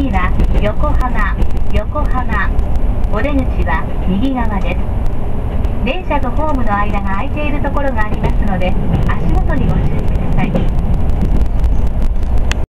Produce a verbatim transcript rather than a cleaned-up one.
次は横浜、横浜。お出口は右側です。電車とホームの間が空いているところがありますので